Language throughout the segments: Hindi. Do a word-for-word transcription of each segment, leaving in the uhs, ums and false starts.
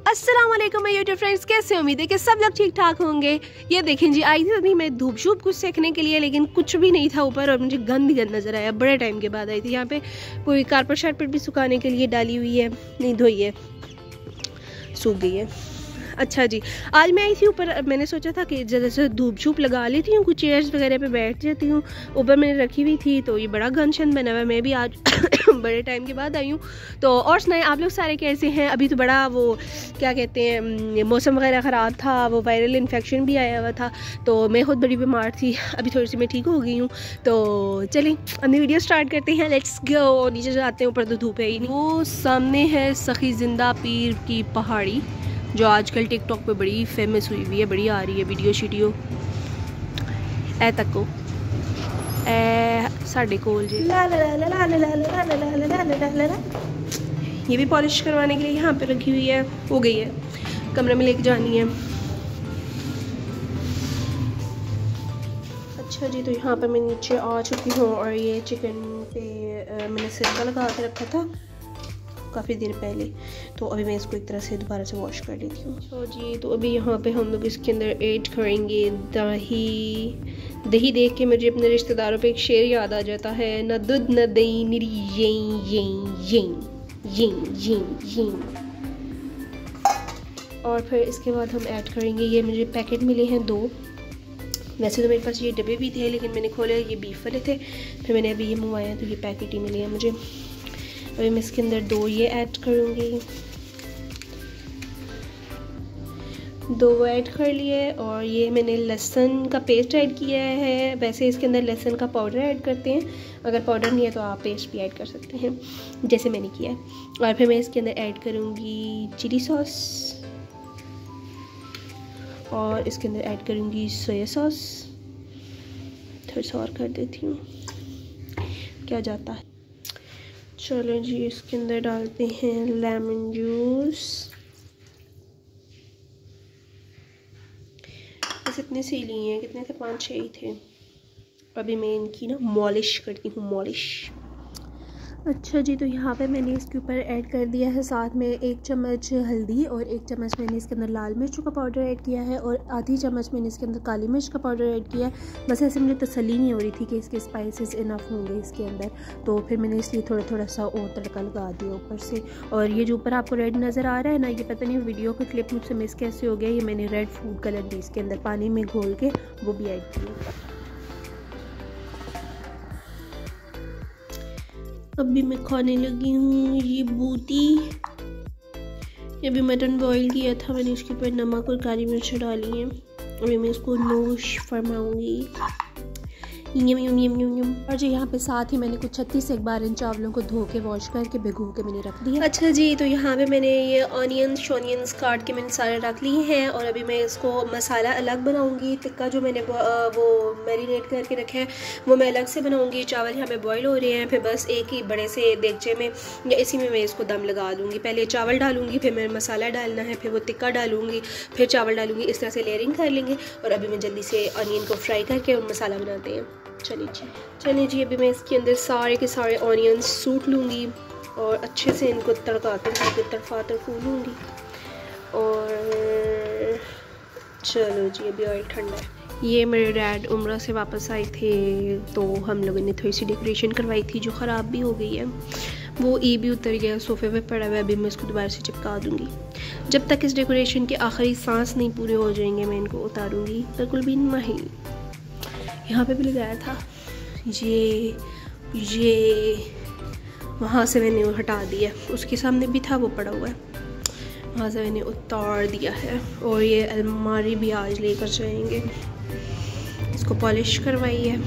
अस्सलाम वालेकुम मेरे यूट्यूब फ्रेंड्स, कैसे उम्मीद है कि सब लोग ठीक ठाक होंगे। ये देखें जी, आई थी अभी मैं धूप शूप कुछ सीखने के लिए, लेकिन कुछ भी नहीं था ऊपर और मुझे गंद ही गंद नज़र आया। बड़े टाइम के बाद आई थी। यहाँ पे कोई कारपेट शारपेट भी सुखाने के लिए डाली हुई है, नहीं धोई है, सूख गई है। अच्छा जी, आज मैं आई थी ऊपर। मैंने सोचा था कि ज़रा से धूप छूप लगा लेती हूँ, कुछ चेयर्स वगैरह पे बैठ जाती हूँ। ऊपर मैंने रखी हुई थी तो ये बड़ा गंद शंद बना हुआ है। मैं भी आज बड़े टाइम के बाद आई हूँ। तो और सुनाए आप लोग सारे कैसे हैं? अभी तो बड़ा वो क्या कहते हैं, मौसम वगैरह ख़राब था, वो वायरल इन्फेक्शन भी आया हुआ था, तो मैं खुद बड़ी बीमार थी। अभी थोड़ी सी मैं ठीक हो गई हूँ। तो चलिए अपनी वीडियो स्टार्ट करते हैं, लेट्स गो। नीचे जाते हैं, ऊपर तो धूप है ही नहीं। वो सामने है सखी जिंदा पीर की पहाड़ी, जो आजकल टिकटॉक पे बड़ी फेमस हुई हुई है, बड़ी आ रही है वीडियो शीडियो। ए तको ए साढ़े कोल जी ये भी पॉलिश करवाने के लिए यहाँ पे रखी हुई है, हो गई है, कमरे में लेके जानी है। अच्छा जी, तो यहाँ पर मैं नीचे आ चुकी हूँ और ये चिकन पे आ, मैंने सिरका लगा के रखा था काफ़ी देर पहले, तो अभी मैं इसको एक तरह से दोबारा से वॉश कर लेती हूँ। तो जी, तो अभी यहाँ पे हम लोग इसके अंदर ऐड करेंगे दही। दही देख के मुझे अपने रिश्तेदारों पे एक शेर याद आ जाता है, न दूध न दही निरी यहीं यहीं यहीं यहीं यहीं यहीं। और फिर इसके बाद हम ऐड करेंगे, ये मुझे पैकेट मिले हैं दो। वैसे तो मेरे पास ये डब्बे भी थे, लेकिन मैंने खोले ये बीफ वाले थे, फिर मैंने अभी ये मंगवाया तो ये पैकेट ही मिले हैं मुझे। अभी मैं इसके अंदर दो ये ऐड करूँगी, दो वो ऐड कर लिए। और ये मैंने लहसुन का पेस्ट ऐड किया है। वैसे इसके अंदर लहसुन का पाउडर ऐड करते हैं, अगर पाउडर नहीं है तो आप पेस्ट भी ऐड कर सकते हैं, जैसे मैंने किया है। और फिर मैं इसके अंदर ऐड करूँगी चिली सॉस, और इसके अंदर ऐड करूँगी सोया सॉस। थोड़ा सा और कर देती हूँ, क्या जाता है। चलो जी, इसके अंदर डालते हैं लेमन जूस। बस इतने से ही लिए हैं, कितने थे, पाँच छः ही थे। अभी मैं इनकी ना मॉलिश करती हूँ, मॉलिश। अच्छा जी, तो यहाँ पे मैंने इसके ऊपर ऐड कर दिया है साथ में एक चम्मच हल्दी, और एक चम्मच मैंने इसके अंदर लाल मिर्च का पाउडर ऐड किया है, और आधी चम्मच मैंने इसके अंदर काली मिर्च का पाउडर ऐड किया है। बस ऐसे मुझे तसल्ली नहीं हो रही थी कि इसके स्पाइसेस इनफ होंगे इसके अंदर, तो फिर मैंने इसलिए थोड़ा थोड़ा सा और तड़का लगा दिया ऊपर से। और ये जो ऊपर आपको रेड नज़र आ रहा है ना, ये पता नहीं वीडियो का क्लिप मुझसे मिस कैसे हो गया, ये मैंने रेड फूड कलर भी इसके अंदर पानी में घोल के वो भी ऐड किया। अभी मैं खाने लगी हूँ ये बूटी। ये भी मटन बॉईल किया था मैंने, इसके ऊपर नमक और काली मिर्च डाली है। अभी मैं इसको नोश फरमाऊँगी। यम यम यम यम यम। और जो यहाँ पे साथ ही मैंने कुछ छत्तीस एक बार इन चावलों को धो के वॉश करके भिगो के मैंने रख दिया। अच्छा जी, तो यहाँ पे मैंने ये ऑनियंस शोनियंस काट के मैंने सारे रख लिए हैं, और अभी मैं इसको मसाला अलग बनाऊंगी। टिक्का जो मैंने वो मैरिनेट करके रखे हैं वो मैं अलग से बनाऊंगी। चावल यहाँ पे बॉयल हो रहे हैं, फिर बस एक ही बड़े से देगचे में या इसी में मैं इसको दम लगा दूँगी। पहले चावल डालूंगी, फिर मैं मसाला डालना है, फिर वो टिक्का डालूंगी, फिर चावल डालूंगी। इस तरह से लेयरिंग कर लेंगे, और अभी मैं जल्दी से ऑनियन को फ्राई करके और मसाला बनाते हैं। चलिए जी चलिए जी अभी मैं इसके अंदर सारे के सारे ऑनियंस सूट लूँगी और अच्छे से इनको तड़काते हुए तरफा तरफू लूँगी। और चलो जी, अभी ऑयल ठंडा है। ये मेरे डैड उम्रा से वापस आए थे, तो हम लोगों ने थोड़ी सी डेकोरेशन करवाई थी जो ख़राब भी हो गई है। वो ई भी उतर गया, सोफे पे पड़ा हुआ है। अभी मैं इसको दोबारा से चिपका दूँगी। जब तक इस डेकोरेशन के आखिरी सांस नहीं पूरे हो जाएंगे मैं इनको उतारूँगी, बिल्कुल भी नहीं। यहाँ पे भी लगाया था ये ये वहाँ से मैंने हटा दिया, उसके सामने भी था वो पड़ा हुआ है, वहाँ से मैंने उतार दिया है। और ये अलमारी भी आज लेकर जाएंगे, इसको पॉलिश करवाई है।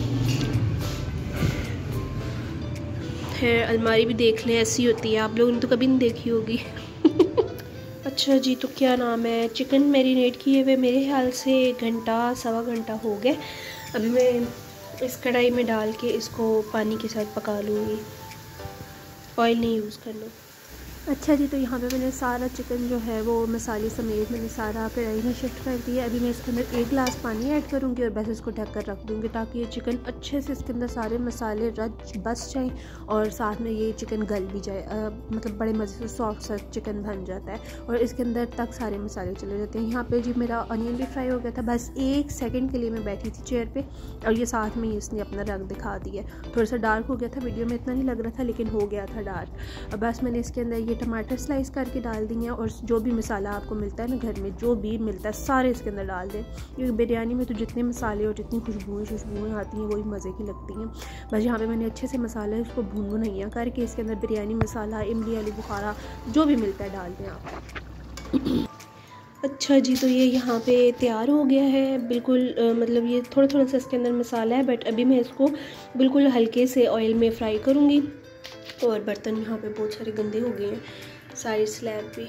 खैर अलमारी भी देख लें, ऐसी होती है, आप लोगों ने तो कभी नहीं देखी होगी। अच्छा जी, तो क्या नाम है, चिकन मैरिनेट किए हुए मेरे ख्याल से घंटा सवा घंटा हो गए। अभी मैं इस कढ़ाई में डाल के इसको पानी के साथ पका लूँगी, ऑयल नहीं यूज़ करना। अच्छा जी, तो यहाँ पे मैंने सारा चिकन जो है वो मसाले समेत मैंने सारा कढ़ाई में शिफ्ट कर दिया। अभी मैं इसके अंदर एक गिलास पानी ऐड करूँगी और बस इसको ढक कर रख दूँगी ताकि ये चिकन अच्छे से इसके अंदर सारे मसाले रच बस जाएँ और साथ में ये चिकन गल भी जाए। आ, मतलब बड़े मज़े से सॉफ्ट सा चिकन बन जाता है और इसके अंदर तक सारे मसाले चले जाते हैं। यहाँ पर जी मेरा अनियन भी फ्राई हो गया था। बस एक सेकेंड के लिए मैं बैठी थी चेयर पर और ये साथ में इसने अपना रंग दिखा दिया। थोड़ा सा डार्क हो गया था, वीडियो में इतना नहीं लग रहा था लेकिन हो गया था डार्क। बस मैंने इसके अंदर टमाटर स्लाइस करके डाल दी हैं और जो भी मसाला आपको मिलता है ना घर में, जो भी मिलता है सारे इसके अंदर डाल दें, क्योंकि बिरयानी में तो जितने मसाले और जितनी खुशबुएं खुशबुएं आती हैं वही मज़े की लगती हैं। बस यहाँ पे मैंने अच्छे से मसाले उसको भून भुनैया करके इसके अंदर बिरयानी मसाला, इमली आलू बुखारा जो भी मिलता है डाल दें आप। अच्छा जी, तो ये यहाँ पे तैयार हो गया है बिल्कुल। आ, मतलब ये थोड़ा थोड़ा सा इसके अंदर मसाला है, बट अभी मैं इसको बिल्कुल हल्के से ऑयल में फ्राई करूँगी। और बर्तन यहाँ पे बहुत सारे गंदे हो गए हैं, सारी स्लैब भी,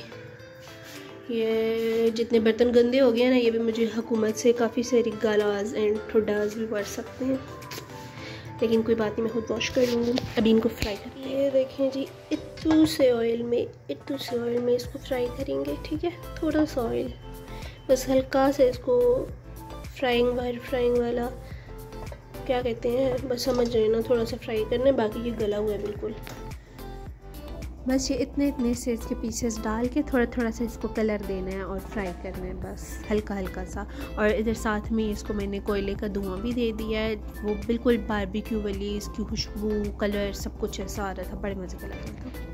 ये जितने बर्तन गंदे हो गए हैं ना, ये भी मुझे हुकूमत से काफ़ी सारी गालाज एंड ठुड्डाज भी पड़ सकते हैं, लेकिन कोई बात नहीं, मैं खुद वॉश कर लूँगी। अभी इनको फ्राई करते हैं। ये देखें जी, इतू से ऑयल में इतू से ऑयल में इसको फ्राई करेंगे, ठीक है। थोड़ा सा ऑयल, बस हल्का से इसको फ्राइंग वाला फ्राइंग वाला क्या कहते हैं, बस समझ रहे हैं ना, थोड़ा सा फ्राई करना है, बाकी ये गला हुआ है बिल्कुल। बस ये इतने इतने से इसके पीसेस डाल के थोड़ा थोड़ा सा इसको कलर देना है और फ्राई करना है, बस हल्का हल्का सा। और इधर साथ में इसको मैंने कोयले का धुआं भी दे दिया है, वो बिल्कुल बारबेक्यू वाली इसकी खुशबू, कलर सब कुछ ऐसा आ रहा था, बड़े मज़े का लग रहा था।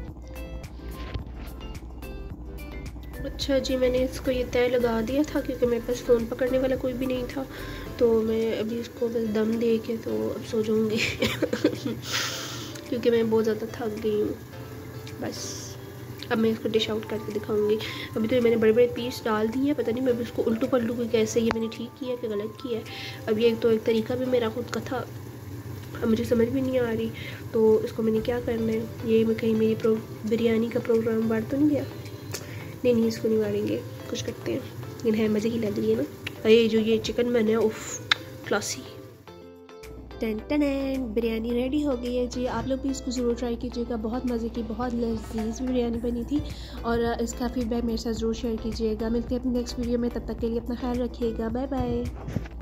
अच्छा जी, मैंने इसको ये तय लगा दिया था क्योंकि मेरे पास फ़ोन पकड़ने वाला कोई भी नहीं था, तो मैं अभी इसको बस दम दे के तो अब सो जाऊँगी क्योंकि मैं बहुत ज़्यादा थक गई हूँ। बस अब मैं इसको डिश आउट करके दिखाऊंगी। अभी तो मैंने बड़े बड़े पीस डाल दिए हैं, पता नहीं मैं इसको उल्टू पल्टू को कैसे, ये मैंने ठीक किया कि गलत किया है। अब ये तो एक तरीका भी मेरा खुद का था, अब मुझे समझ भी नहीं आ रही, तो इसको मैंने क्या करना है। ये मैं कहीं मेरी प्रो बिरयानी का प्रोग्राम बाढ़ तो नहीं गया? नहीं नहीं, इसको नहीं मारेंगे, कुछ करते हैं, लेकिन है मज़े की लग रही है ना। अरे जो ये चिकन बना है, उफ क्लासी। टन टन बिरयानी रेडी हो गई है जी। आप लोग भी इसको ज़रूर ट्राई कीजिएगा, बहुत मज़े की, बहुत लजीज बिरयानी बनी थी। और इसका फीडबैक मेरे साथ ज़रूर शेयर कीजिएगा। मिलते हैं अपनी नेक्स्ट वीडियो में, तब तक के लिए अपना ख्याल रखिएगा। Bye bye.